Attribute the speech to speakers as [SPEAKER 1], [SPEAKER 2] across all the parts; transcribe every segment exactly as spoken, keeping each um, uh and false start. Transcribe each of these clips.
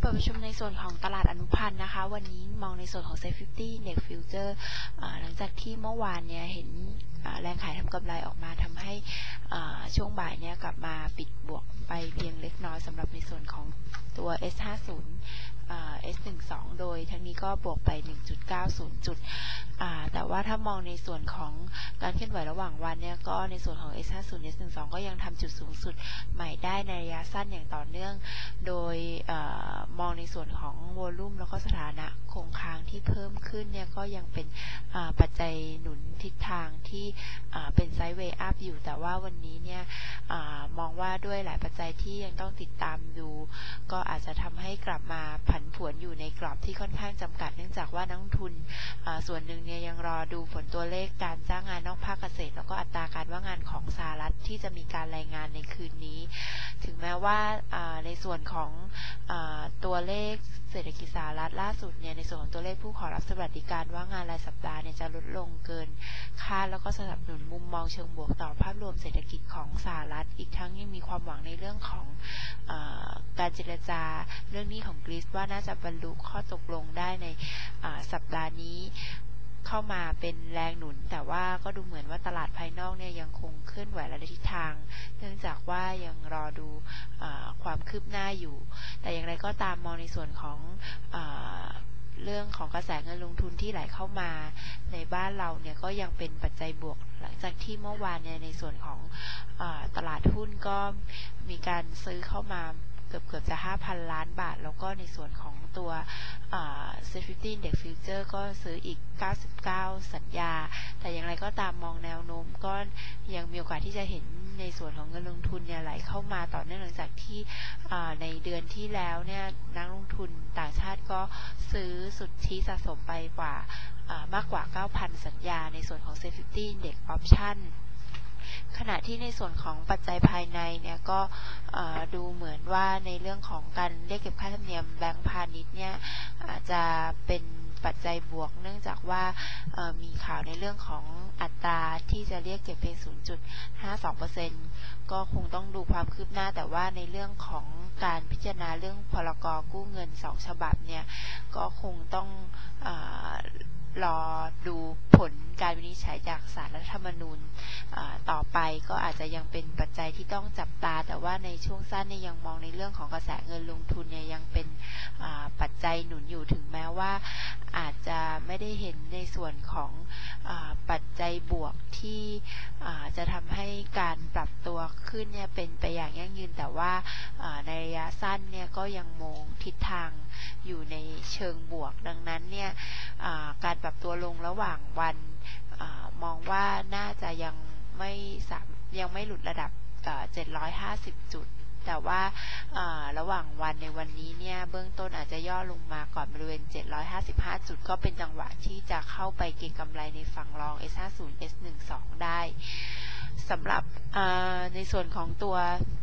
[SPEAKER 1] ปิดประชุมในส่วนของตลาดอนุพันธ์นะคะวันนี้มองในส่วนของ เซ็ต ห้าสิบ Index Future หลังจากที่เมื่อวานเนี่ยเห็นแรงขายทำกำไรออกมาทำให้ช่วงบ่ายเนี่ยกลับมาปิดบวกไปเพียงเล็กน้อยสำหรับในส่วนของตัว เอส ห้าสิบ เอส สิบสอง โดยทั้งนี้ก็บวกไป หนึ่งจุดเก้าศูนย์ จุดแต่ว่าถ้ามองในส่วนของการเคลื่อนไหวระหว่างวันเนี่ยก็ในส่วนของ เอส ห้าสิบ เอส สิบสอง ก็ยังทำจุดสูงสุดใหม่ได้ในระยะสั้นอย่างต่อเนื่องโดยเอ่อมองในส่วนของวอลุ่มแล้วก็สถานะคงค้างที่เพิ่มขึ้นเนี่ยก็ยังเป็นปัจจัยหนุนทิศทางที่เป็นไซด์เวย์อัพอยู่แต่ว่าวันนี้เนี่ยมองว่าด้วยหลายปัจจัยที่ยังต้องติดตามดูก็อาจจะทำให้กลับมาผันผวนอยู่ในกรอบที่ค่อนข้างจำกัดเนื่องจากว่านักลงทุนส่วนหนึ่งเนี่ยยังรอดูผลตัวเลขการจ้างงานนอกภาคเกษตรแล้วก็อัตราการว่างงานของสหรัฐที่จะมีการรายงานในคืนนี้ถึงแม้ว่าในส่วนของตัวเลขเศรษฐกิจสหรัฐล่าสุดเนี่ยในส่วนของตัวเลขผู้ขอรับสวัสดิการว่างงานรายสัปดาห์เนี่ยจะลดลงเกินคาดแล้วก็สนับสนุนมุมมองเชิงบวกต่อภาพรวมเศรษฐกิจของสหรัฐอีกทั้งยังมีความหวังในเรื่องของเอ่อการเจรจาเรื่องนี้ของกรีซว่าน่าจะบรรลุข้อตกลงได้ในสัปดาห์นี้เข้ามาเป็นแรงหนุนแต่ว่าก็ดูเหมือนว่าตลาดภายนอกเนี่ยยังคงเคลื่อนไหวและทิศทางเนื่องจากว่ายังรอดูความคืบหน้าอยู่แต่อย่างไรก็ตามมองในส่วนของเรื่องของกระแสเงินลงทุนที่ไหลเข้ามาในบ้านเราเนี่ยก็ยังเป็นปัจจัยบวกหลังจากที่เมื่อวานเนี่ยในส่วนของตลาดหุ้นก็มีการซื้อเข้ามาเกือบเกือบจะ ห้าพัน ล้านบาทแล้วก็ในส่วนของตัว เซ็ต ห้าสิบ Index Future ก็ซื้ออีกเก้าสิบเก้าสัญญาแต่อย่างไรก็ตามมองแนวโน้มก็ยังมีโอกาสที่จะเห็นในส่วนของเงินลงทุนเนี่ยไหลเข้ามาต่อเนื่องหลังจากที่ในเดือนที่แล้วเนี่ยนักลงทุนต่างชาติก็ซื้อสุทธิสะสมไปกว่ามากกว่า เก้าพัน สัญญาในส่วนของ เซ็ต ห้าสิบ Index Optionขณะที่ในส่วนของปัจจัยภายในเนี่ยก็ดูเหมือนว่าในเรื่องของการเรียกเก็บค่าธรรมเนียมแบงก์พาณิชย์เนี่ยอาจจะเป็นปัจจัยบวกเนื่องจากว่ามีข่าวในเรื่องของอัตราที่จะเรียกเก็บเพียง ศูนย์จุดห้าสองเปอร์เซ็นต์ ก็คงต้องดูความคืบหน้าแต่ว่าในเรื่องของการพิจารณาเรื่องพรก.กู้เงินสองฉบับเนี่ยก็คงต้องรอดูผลการวินิจฉัยจากศาลรัฐธรรมนูญต่อไปก็อาจจะยังเป็นปัจจัยที่ต้องจับตาแต่ว่าในช่วงสั้นเนี่ยยังมองในเรื่องของกระแสเงินลงทุนเนี่ยยังเป็นปัจจัยหนุนอยู่ถึงแม้ว่าอาจจะไม่ได้เห็นในส่วนของปัจจัยบวกที่จะทำให้การปรับตัวขึ้นเนี่ยเป็นไปอย่างยั่งยืนแต่ว่าในระยะสั้นเนี่ยก็ยังมองทิศทางอยู่ในเชิงบวกดังนั้นเนี่ยการปรับตัวลงระหว่างวันมองว่าน่าจะยังไม่ยังไม่หลุดระดับเจ็ดร้อยห้าสิบจุดแต่ว่าระหว่างวันในวันนี้เนี่ยเบื้องต้นอาจจะย่อลงมาก่อนบริเวณเจ็ดร้อยห้าสิบห้าจุดก็เป็นจังหวะที่จะเข้าไปเก็งกำไรในฝั่งรอง เอส ห้าสิบ เอส สิบสอง ได้สำหรับในส่วนของตัว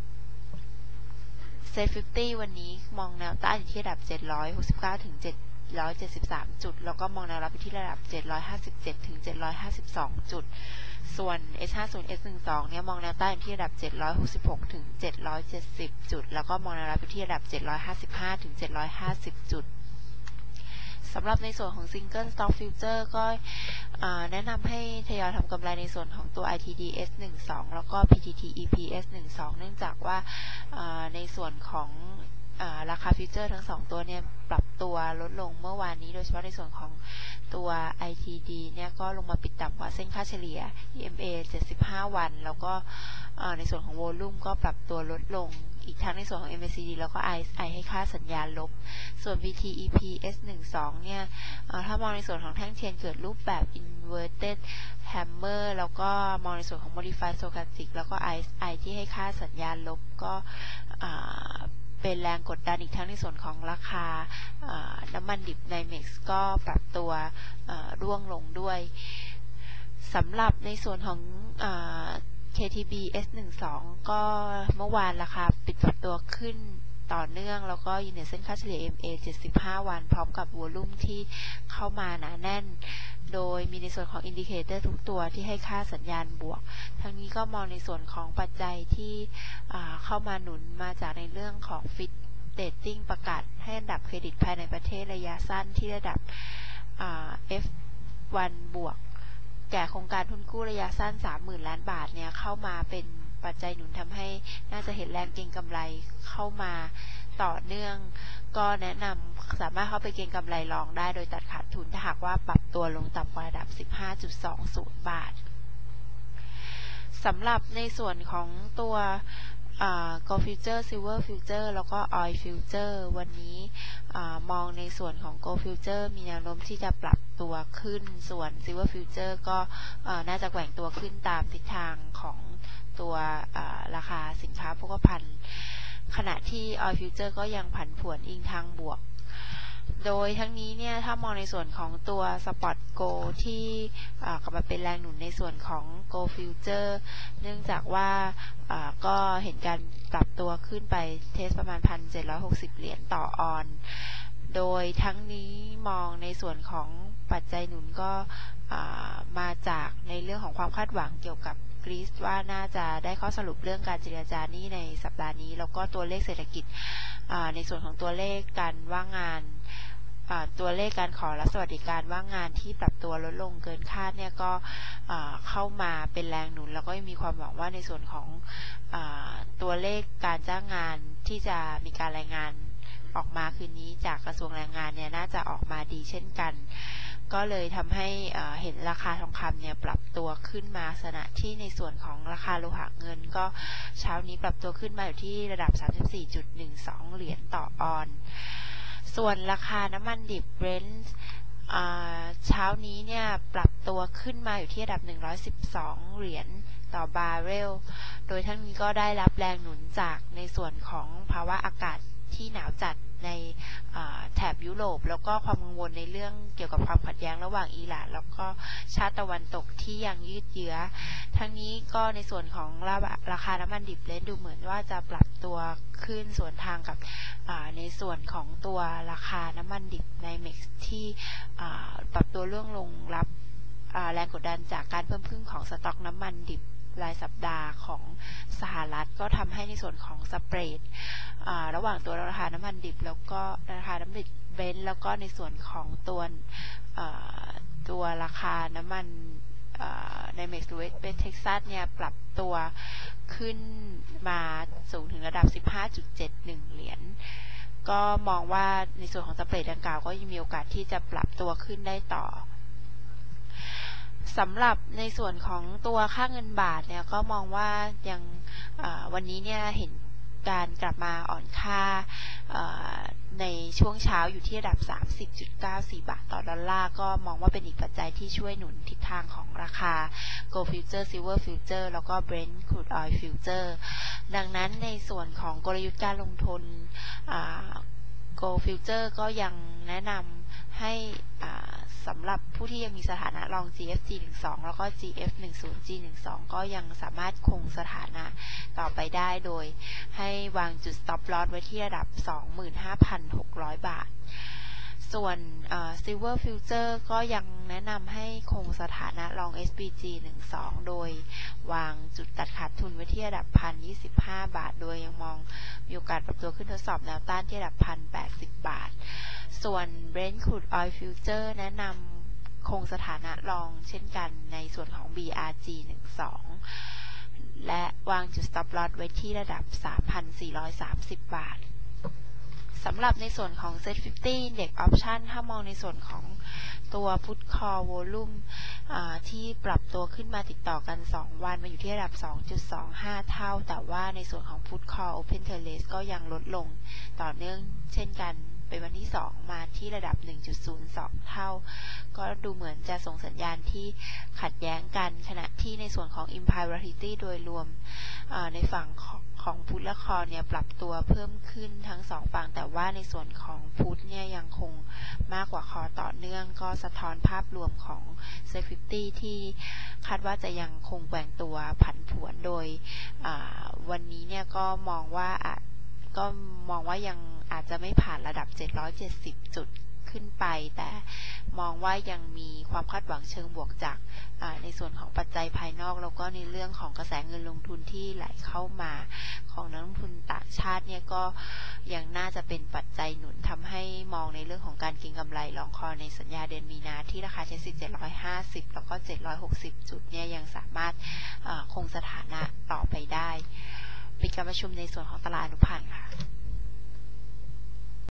[SPEAKER 1] เซ็ต ห้าสิบ วันนี้มองแนวต้านอยู่ที่ระดับเจ็ดร้อยหกสิบเก้าถึงเจ็ดร้อยเจ็ดสิบสามจุดแล้วก็มองแนวรับไปที่ระดับเจ็ดร้อยห้าสิบเจ็ดถึงเจ็ดร้อยห้าสิบสองจุดส่วน เอส ห้าสิบ เอส สิบสอง เนี่ยมองแนวต้านอยู่ที่ระดับเจ็ดร้อยหกสิบหกถึงเจ็ดร้อยเจ็ดสิบจุดแล้วก็มองแนวรับไปที่ระดับเจ็ดร้อยห้าสิบห้าถึงเจ็ดร้อยห้าสิบจุดสำหรับในส่วนของ Single Stock Future ก็แนะนำให้ทยอยทำกำไรในส่วนของตัว ไอ ที ดี เอส สิบสอง แล้วก็ พี ที ที อี พี เอส สิบสอง เนื่องจากว่าในส่วนของราคาฟิวเจอร์ทั้งสองตัวเนี่ยปรับตัวลดลงเมื่อวานนี้โดยเฉพาะในส่วนของตัว ไอ ที ดี เนี่ยก็ลงมาปิดต่ำกว่าเส้นค่าเฉลี่ย อี เอ็ม เอ เจ็ดสิบห้าวันแล้วก็ในส่วนของโวลุ่มก็ปรับตัวลดลงอีกทั้งในส่วนของ เอ็ม เอ ซี ดี แล้วก็ อาร์ เอส ไอ ให้ค่าสัญญาณลบส่วน บี ที อี พี เอส สิบสอง เนี่ยถ้ามองในส่วนของแท่งเทียนเกิดรูปแบบ inverted hammer แล้วก็มองในส่วนของ modified stochastic แล้วก็ อาร์ เอส ไอ ที่ให้ค่าสัญญาณลบก็เป็นแรงกดดันอีกทั้งในส่วนของราคาน้ำมันดิบไนเม็กซ์ก็ปรับตัวร่วงลงด้วยสำหรับในส่วนของ เค ที บี เอส สิบสอง ก็เมื่อวานราคาปิดปรับตัวขึ้นต่อเนื่องแล้วก็อยู่ในเส้นค่าเฉลี่ย เอ็ม เอ เจ็ดสิบห้าวันพร้อมกับวอลุ่มที่เข้ามาหนาแน่นโดยมีในส่วนของอินดิเคเตอร์ทุกตัวที่ให้ค่าสัญญาณบวกทั้งนี้ก็มองในส่วนของปัจจัยที่เข้ามาหนุนมาจากในเรื่องของฟิต Rating ประกาศให้อันดับเครดิตภายในประเทศระยะสั้นที่ระดับ เอฟ วัน บวกแก่โครงการทุนกู้ระยะสั้น สามหมื่น ล้านบาทเนี่ยเข้ามาเป็นปัจจัยหนุนทำให้น่าจะเห็นแรงเก็งกำไรเข้ามาต่อเนื่องก็แนะนำสามารถเข้าไปเก็งกำไรรองได้โดยตัดขาดทุนถ้าหากว่าปรับตัวลงต่ำกว่าระดับ สิบห้าจุดสองศูนย์ บาทสำหรับในส่วนของตัวGold Future Silver Future แล้วก็ Oil Future วันนี้มองในส่วนของ Gold Future มีแนวโน้มที่จะปรับตัวขึ้นส่วน Silver Future ก็น่าจะแกว่งตัวขึ้นตามทิศทางของตัวราคาสินค้าโภคภัณฑ์ขณะที่ Oil Future ก็ยังผันผวนอิงทางบวกโดยทั้งนี้เนี่ยถ้ามองในส่วนของตัว Spot Gold ที่กลับมาเป็นแรงหนุนในส่วนของ Gold Future เนื่องจากว่าก็เห็นการปรับตัวขึ้นไปเทสประมาณ หนึ่งพันเจ็ดร้อยหกสิบ เหรียญต่อออนโดยทั้งนี้มองในส่วนของปัจจัยหนุนก็มาจากในเรื่องของความคาดหวังเกี่ยวกับกรีซว่าน่าจะได้ข้อสรุปเรื่องการเจรจาหนี้ในสัปดาห์นี้แล้วก็ตัวเลขเศรษฐกิจในส่วนของตัวเลขการว่างงานตัวเลขการขอรับสวัสดิการว่างงานที่ปรับตัวลดลงเกินคาดเนี่ยก็เข้ามาเป็นแรงหนุนแล้วก็มีความหวังว่าในส่วนของตัวเลขการจ้างงานที่จะมีการรายงานออกมาคืนนี้จากกระทรวงแรงงานเนี่ยน่าจะออกมาดีเช่นกันก็เลยทำให้เห็นราคาทองคำเนี่ยปรับตัวขึ้นมาขณะที่ในส่วนของราคาโลหะเงินก็เช้านี้ปรับตัวขึ้นมาอยู่ที่ระดับ สามสิบสี่จุดหนึ่งสอง เหรียญต่อออนส่วนราคาน้ำมันดิบ Brent เช้านี้เนี่ยปรับตัวขึ้นมาอยู่ที่ระดับหนึ่งร้อยสิบสองเหรียญต่อบาร์เรลโดยทั้งนี้ก็ได้รับแรงหนุนจากในส่วนของภาวะอากาศที่หนาวจัดในแถบยุโรปแล้วก็ความกังวลในเรื่องเกี่ยวกับความขัดแย้งระหว่างอิหร่านแล้วก็ชาติตะวันตกที่ยังยืดเยื้อทั้งนี้ก็ในส่วนของราคาน้ำมันดิบเลนดูเหมือนว่าจะปรับตัวขึ้นส่วนทางกับในส่วนของตัวราคาน้ำมันดิบในเม็กซ์ที่ปรับตัวเรื่องลงรับแรงกดดันจากการเพิ่มขึ้นของสต็อกน้ำมันดิบรายสัปดาห์ของสหรัฐก็ทำให้ในส่วนของสเปรดระหว่างตัวราคาน้ำมันดิบแล้วก็ราคาน้ำมันดิบเบนซ์แล้วก็ในส่วนของตัวตัวราคาน้ำมันในเม็กซ์เวสเท็กซัสเนี่ยปรับตัวขึ้นมาสูงถึงระดับ สิบห้าจุดเจ็ดหนึ่ง เหรียญก็มองว่าในส่วนของสเปรดดังกล่าวก็ยังมีโอกาสที่จะปรับตัวขึ้นได้ต่อสำหรับในส่วนของตัวค่าเงินบาทเนี่ยก็มองว่ายังวันนี้เนี่ยเห็นการกลับมาอ่อนค่าในช่วงเช้าอยู่ที่ระดับ สามสิบจุดเก้าสี่ บาทต่อดอลลาร์ก็มองว่าเป็นอีกปัจจัยที่ช่วยหนุนทิศทางของราคา Gold Future Silver Future แล้วก็ Brent Crude Oil Future ดังนั้นในส่วนของกลยุทธ์การลงทุน Gold Future ก็ยังแนะนำให้สำหรับผู้ที่ยังมีสถานะรอง จี เอฟ จี สิบสอง แล้วก็ จี เอฟ สิบ จี สิบสอง ก็ยังสามารถคงสถานะต่อไปได้โดยให้วางจุด stop loss ไว้ที่ระดับ สองหมื่นห้าพันหกร้อย บาทส่วน Silver Future ก็ยังแนะนำให้คงสถานะรอง เอส พี จี สิบสอง โดยวางจุดตัดขาดทุนไว้ที่ระดับ หนึ่งพันยี่สิบห้า บาทโดยยังมองมีโอกาสปรับตัวขึ้นทดสอบแนวต้านที่ระดับ หนึ่งพันแปดสิบ บาทส่วน Brent Crude Oil Future แนะนำคงสถานะรองเช่นกันในส่วนของ บี อาร์ จี สิบสอง และวางจุด stop loss ไว้ที่ระดับ สามพันสี่ร้อยสามสิบ บาทสำหรับในส่วนของ เซ็ต ห้าสิบ Index Option ถ้ามองในส่วนของตัว Put Call Volume ที่ปรับตัวขึ้นมาติดต่อกันสองวันมาอยู่ที่ระดับ สองจุดสองห้า เท่าแต่ว่าในส่วนของ Put Call Open Interest ก็ยังลดลงต่อเนื่องเช่นกันเป็นวันที่สองมาที่ระดับ หนึ่งจุดศูนย์สอง เท่าก็ดูเหมือนจะส่งสัญญาณที่ขัดแย้งกันขณะที่ในส่วนของ Implied Volatility โดยรวมในฝั่งของพุทธและคอเนี่ยปรับตัวเพิ่มขึ้นทั้งสองฝั่งแต่ว่าในส่วนของพุทธเนี่ยยังคงมากกว่าคอต่อเนื่องก็สะท้อนภาพรวมของ เซ็ต ห้าสิบ ที่คาดว่าจะยังคงแกว่งตัวผันผวนโดยวันนี้เนี่ยก็มองว่าก็มองว่ายังอาจจะไม่ผ่านระดับเจ็ดร้อยเจ็ดสิบจุดขึ้นไปแต่มองว่ายังมีความคาดหวังเชิงบวกจากในส่วนของปัจจัยภายนอกแล้วก็ในเรื่องของกระแสเงินลงทุนที่ไหลเข้ามาของนักลงทุนต่างชาติเนี่ยก็ยังน่าจะเป็นปัจจัยหนุนทำให้มองในเรื่องของการเก็งกำไรลองคอในสัญญาเดือนมีนาที่ราคาใช้สิทธิ์เจ็ดร้อยห้าสิบแล้วก็เจ็ดร้อยหกสิบจุดเนี่ยยังสามารถคงสถานะต่อไปได้ปิดการประชุมในส่วนของตลาดอนุพันธ์ค่ะ